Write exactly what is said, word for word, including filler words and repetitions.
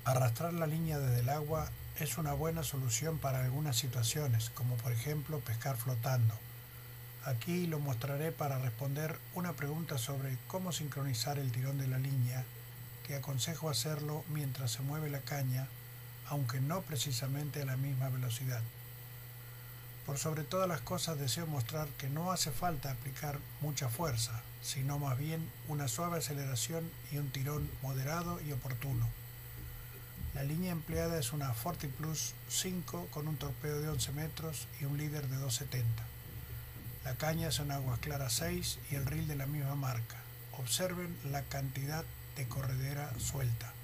Arrastrar la línea desde el agua es una buena solución para algunas situaciones, como por ejemplo pescar flotando. Aquí lo mostraré para responder una pregunta sobre cómo sincronizar el tirón de la línea, que aconsejo hacerlo mientras se mueve la caña, aunque no precisamente a la misma velocidad. Por sobre todas las cosas deseo mostrar que no hace falta aplicar mucha fuerza, sino más bien una suave aceleración y un tirón moderado y oportuno. La línea empleada es una FortiPlus cinco con un torpedo de once metros y un líder de doscientos setenta. La caña es una Aguas Claras seis y el reel de la misma marca. Observen la cantidad de corredera suelta.